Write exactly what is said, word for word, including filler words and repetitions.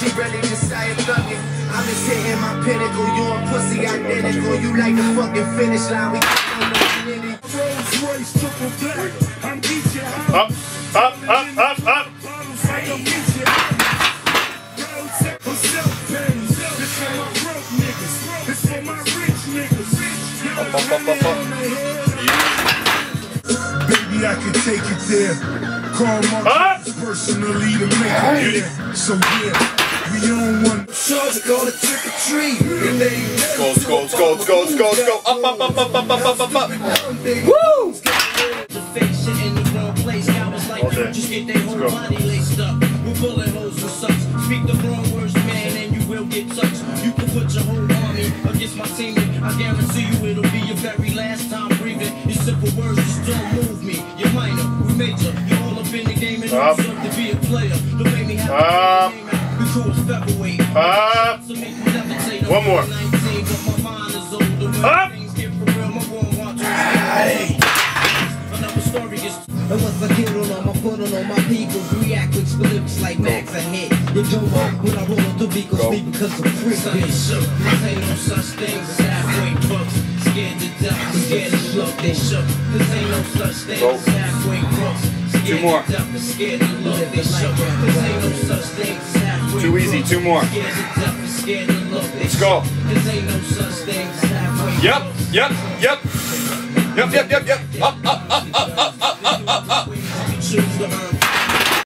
She ready to start thugging. I'm just hitting my pinnacle. You and pussy identical. You like the fucking finish line. We Up, up, up, up, up. Up, up, up, up, up. Baby, I can take it there. Call my personally to make it there. So yeah, we on one. Charge it, call it trick or treat. Go, go, go, go, go, go. Up, up, up, up, up, up, up, up, up. Woo! Just get their whole body laced up with bullet holes and sucks. Speak the wrong words, man, and you will get touched. You can put your whole army against my team. I guarantee you it'll be your very last time breathing. Your simple words just don't move me. You're minor, we major. You're all up in the game and you deserve to be a player. Don't make me have to be cool as featherweight. Up. One more. Up. And once I get on them, I put on all my people. React with lyrics like Max ahead. You don't know when I roll up the beat, cause me because I'm free. This ain't no such thing as halfway crooks. Scared to death, scared to look, they shook. This ain't no such thing as halfway crooks. Scared to death, scared to look, they shook. This ain't no such thing as halfway. Too easy, two more. Scared to death, scared to look, they Let's go. This ain't no such thing as halfway. Yep, yep, yep. Yep, yep, yep, yep. Up, up, up, up, up, up, up, up, up.